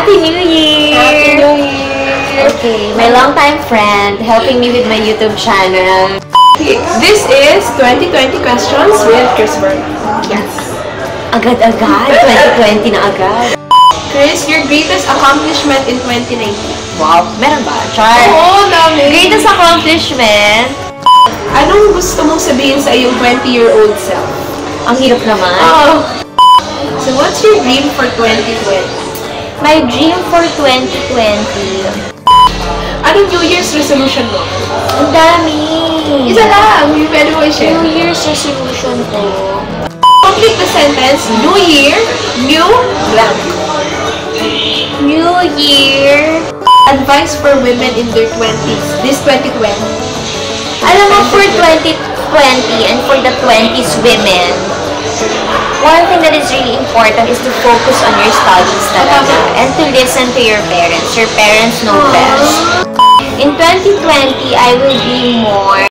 Happy New Year! Happy New Year! Okay, my longtime friend helping me with my YouTube channel. This is 2020 questions with Kris Bernal. Yes. Agad-agad. 2020 na agad. Kris, your greatest accomplishment in 2019? Wow, meron ba? Char? Oo, dami. Greatest accomplishment? Anong gusto mong sabihin sa iyong 20-year-old self? Ang hirap naman. So, what's your dream for 2020? My dream for 2020. Anong New Year's resolution mo? Ang dami. Isa lang. Yung pwede mo i-share. New Year's resolution ko. Complete the sentence. New Year, new blank. New Year. Advice for women in their 20s. This 2020. Alam mo, for 2020 and for the 20s women, one thing that is really important is to focus on your studies talaga and to listen to your parents. Your parents know best. In 2020, I will be more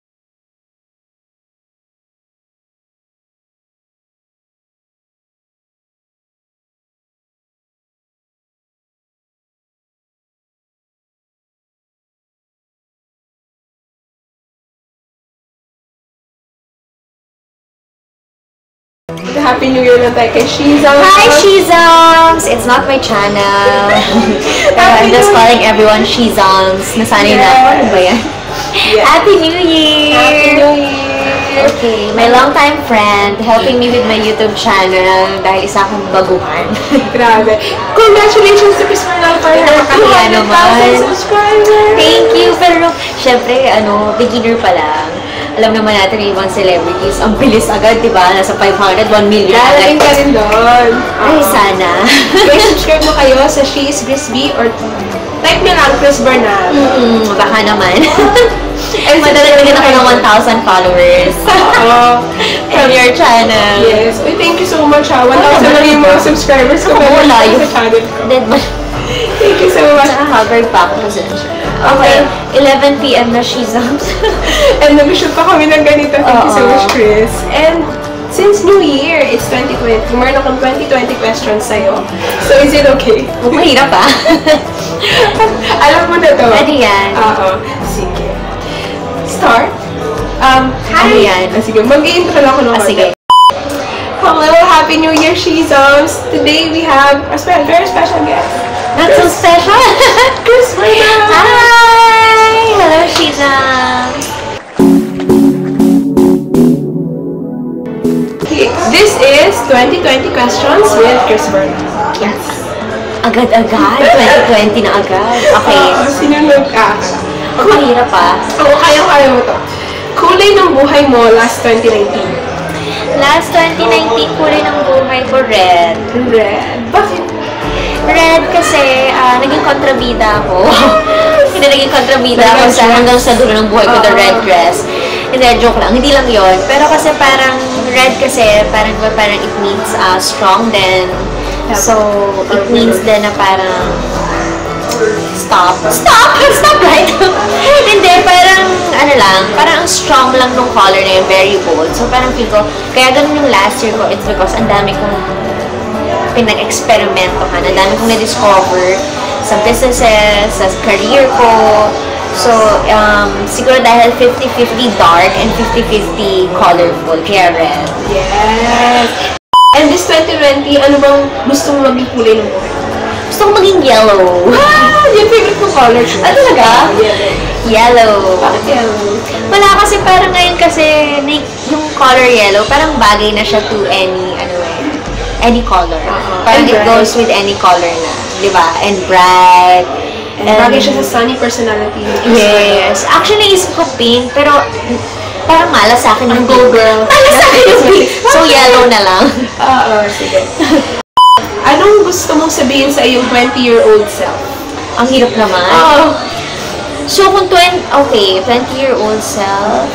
Happy New Year na tayo kay Shizam. Hi, Shizams! It's not my channel. I'm just calling everyone Shizams. Nasanay na ako. Ano ba yan? Yeah. Happy New Year! Happy New Year! Okay, my longtime friend helping me with my YouTube channel dahil isa akong baguhan. Grabe. Congratulations to Kris Bernal for her Nakakahiya 200,000 subscribers! Thank you! Pero, syempre, beginner pa lang. Alam naman natin yung ibang celebrities, ang bilis agad, di ba? Nasa 500, 1 million. Darating ka rin doon. Ay, sana. Kaya subscribe mo kayo sa She is Kris B or type nyo lang Kris Bernal. Baka naman. And madalagyan ako ng 1,000 followers. From your channel. Yes. Uy, thank you so much ha. 1,000 na yung mga subscribers ko. Wala yung sa channel ko. Dead ba? Thank you so much. Nakahagard pa ako kasi. Okay, 11 p.m. na Shizams. And nag-shoot pa kami ng ganito. Thank you so much, Kris. And since New Year, it's 2020. Meron akong 2020 questions sa'yo. So, is it okay? Mahirap pa. Alam mo na to. Ano yan? Oo. Sige. Start. Hi. Ano yan? Sige, mag-i-intro lang ako ng Sige. Hello, Happy New Year, Shizams! Today we have a very special guest. Not so special. Kris Bernal! Hi! Hello, Shizams! This is 2020 questions with Kris Bernal. Yes. Agad-agad. 2020 na agad. Okay. Sinunod ka. Ang mahirap pa. Oo, kaya mo to. Kulay ng buhay mo last 2019. Last 2019, kulay ng buhay ko, red. Red. Bakit? Red kasi naging kontrabida ako. Hindi naging kontrabida ako hanggang sa dulo ng buhay ko, the red dress. Hindi, joke lang. Hindi lang yon. Pero kasi parang red kasi, parang it means strong din. So, it means din na parang Stop, right? Hindi, parang, parang ang strong lang nung color na yun, very bold. So, parang feel ko, kaya ganun yung last year ko, it's because ang dami kong pinag-experimento ka, ang dami kong na-discover sa businesses, sa career ko. So, siguro dahil 50-50 dark and 50-50 colorful, kaya red. Yes! And this 2020, ano bang gusto mo maging kulay ng buhay? Gusto ko maging yellow. Yung favorite kong color. Ah, talaga? Yellow. Bakit yellow? Wala kasi parang ngayon kasi yung color yellow, parang bagay na siya to any color. Parang it goes with any color na. Diba? And bright. And bagay siya sa sunny personality. Yes. Actually, isip ko pink, pero parang malas sa akin yung go girl. Malas sa akin yung pink. So, yellow na lang. Oo, sige. Anong gusto mong sabihin sa iyong 20-year-old self? Ang hirap naman. So, kung 20-year-old self,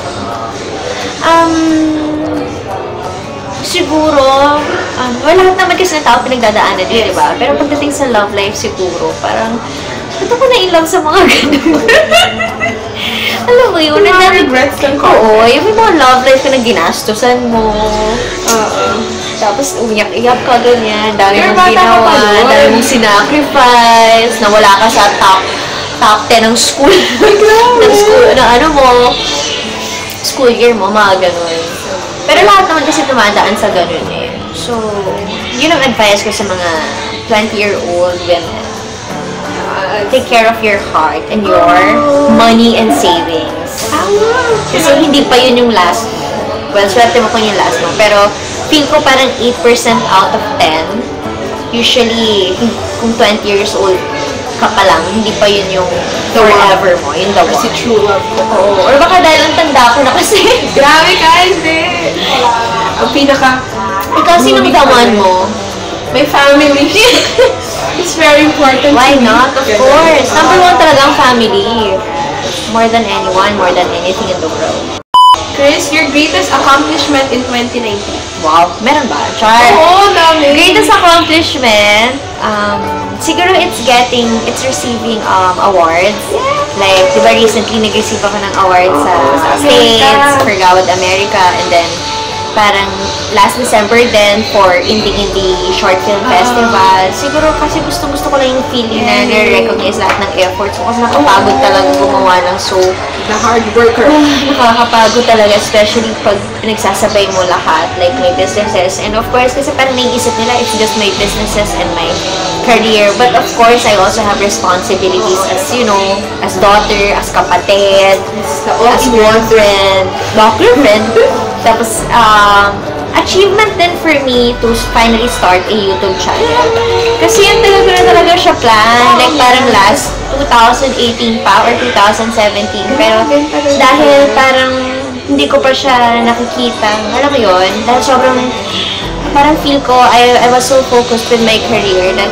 siguro, wala naman kasi ng tao pinagdadaanan din, diba? Pero pagdating sa love life, siguro, parang, ba't ako na-in-love sa mga ganun? Alam mo yun, yung mga regrets lang ko. Oo, yung mga love life ka na ginastusan mo. Tapos umiyak-iyak ka ganyan, dami Pero mong bata ka ginawa, pa nun. dami mong sinacrifice, na wala ka sa top 10 ng school. ng school, na ano mo, school year mo, mga ganun. Pero lahat naman kasi tumadaan sa ganun eh. So, yun ang advice ko sa mga 20-year-old women. Take care of your heart and your money and savings. Kasi hindi pa yun yung last mo. Well, swerte mo kung yung last mo. Pero, feel ko parang 8% out of 10. Usually, kung 20 years old ka pa lang, hindi pa yun yung forever mo. Yung the one. Kasi true love ko. Oo. Or baka dahil ang tanda ko na kasi. Grabe ka, hindi. Ang pinaka... Ikaw, sinong the one mo? My family. It's very important. Why to me. not? Of course. Number one talaga ang family. More than anyone, more than anything in the world. Kris, your greatest accomplishment in 2019? Wow, meron ba? Char. Oo, dami. Greatest accomplishment, siguro it's receiving awards. Like, di ba recently nag-receive ako ng awards sa States, for Gawad America, and then parang last December din for Indie Short Film Festival. Siguro kasi gusto ko lang yung feeling na nare-recognize lahat ng efforts ko kasi nakapagod talaga gumawa ng soap. The hard worker. Nakakapagod talaga, especially pag nagsasabay mo lahat, like my businesses. And of course, kasi parang naiisip nila, it's just my businesses and my career. But of course, I also have responsibilities as, you know, as daughter, as kapatid, as girlfriend, Tapos, achievement din for me to finally start a YouTube channel. Kasi yung talaga siya plan. Like, parang last 2018 pa or 2017. Pero, dahil parang hindi ko pa siya nakikita. Alam mo yun? Dahil sobrang, parang feel ko, I was so focused with my career that,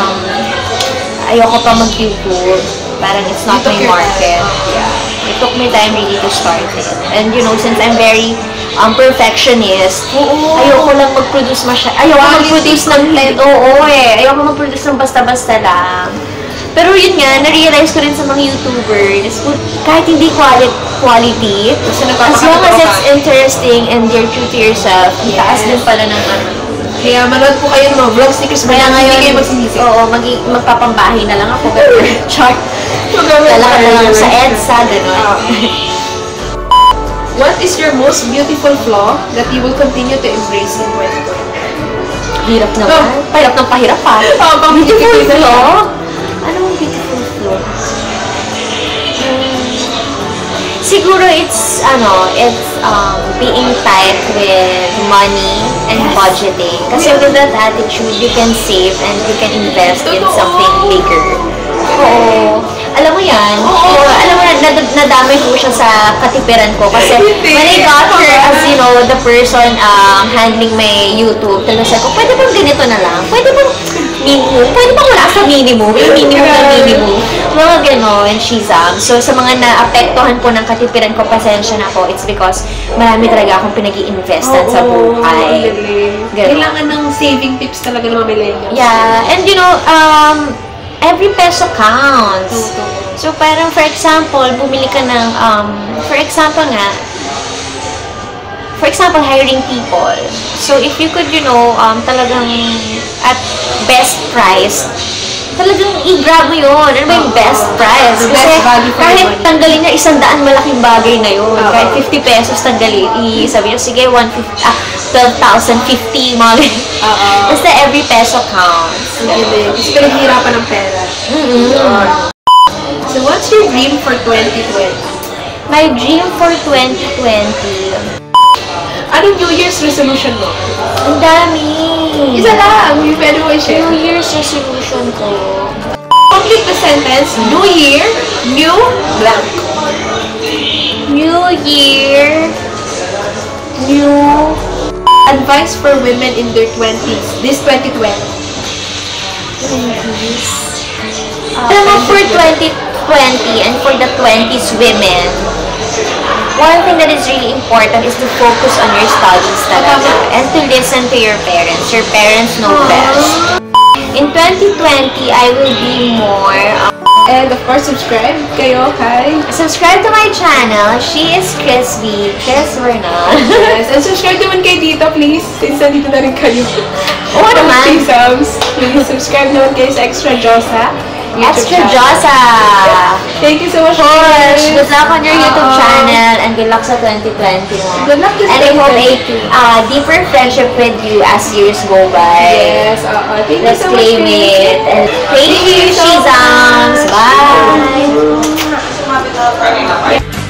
ayoko pa mag-YouTube. Parang it's not my market. Yeah. It took me time really to start it. And you know, since I'm very perfectionist, ayoko lang mag-produce ayoko mag-produce ng ayoko mag-produce ng basta-basta lang. Pero yun nga, na-realize ko rin sa mga YouTubers, kahit hindi quality, as long as it's interesting and you're true to yourself, taas din pala ng Kaya manood po kayo ng mga vlogs ni Kris Bernal. Kaya ngayon, hindi kayo magsisisi. Oo, magpapambahay na lang ako. Char. Lalakad na lang ako sa EDSA, gano'n. What is your most beautiful flaw that you will continue to embrace in 2020? Hirap naman. Pahirap ng pahirap pa. Beautiful flaw? Anong beautiful flaw? Siguro it's being tight with money and budgeting. Kasi with that attitude, you can save and you can invest in something bigger. Oo. Alam mo yan? Oo. Alam mo, nadamay ko siya sa katipiran ko. Kasi when I got her as, you know, the person handling my YouTube, talagang sabi ko, pwede bang ganito na lang? Pwede bang minimum? Pwede bang wala sa minimum? Yung minimum na minimum. Mga gano'n, Shizam. So, sa mga naapektuhan po ng katipiran ko, pasensya na po. It's because marami talaga akong pinag-i-investan sa buhay. Kailangan ng saving tips talaga ng mga millennials. Yeah. And you know, every peso counts. So, parang for example, bumili ka ng, for example, hiring people. So, if you could, you know, talagang at best price, talagang i-grab mo yun. Ano ba yung best price? Kasi kahit tanggalin niya 100 malaking bagay na yun. Kahit 50 pesos tanggalin, sabi niyo, sige, 12,050, mga basta every peso counts. Kasi pinaghirapan ng pera. So, what's your dream for 2020? My dream for 2020? Anong New Year's resolution mo? Ang dami! Isa lang! Yung pwede mo i-share. New Year's resolution ko. Complete the sentence. New Year, new blank. New Year, new advice for women in their 20s. This 2020. Alam mo, for 2020 and for the 20s women, one thing that is really important is to focus on your studies talaga and to listen to your parents. Your parents know best. In 2020, I will be more And of course, subscribe kayo kay... Subscribe to my channel. She is Kris Bernal. Yes, and subscribe naman kay Dito, please. Since nandito na rin kayo. Oo naman. Please subscribe naman kayo sa ExtraDiyosa. ExtraDiyosa! Thank you so much, Push! Good luck on your YouTube channel and good luck sa 2020 mo. Good luck this And I hope a deeper friendship with you as years go by. Yes, thank you Let's so much. claim it. And thank you, Shizangs! Bye!